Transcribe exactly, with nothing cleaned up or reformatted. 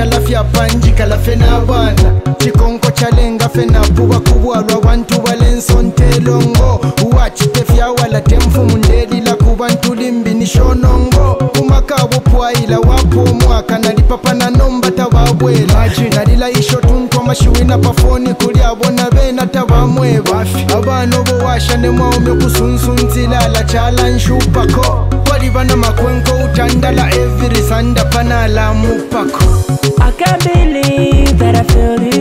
kalafya panji kalafena bana chikonko chalenga fena puba kubwalwa bantu balensontelongo uwachitefya wala temfu mundeli la kubantu limbi nishonongo umakabo pwaila wapo mwaka nalipapa na nomba tababwela nalila isho tuntu amashiwina pafoni kuliabona bena tabamweba abano bo washa ne maume kusunsunzilala chala nshupako walibana makwenko utandala every sanda panala mupako I can't believe that I feel you.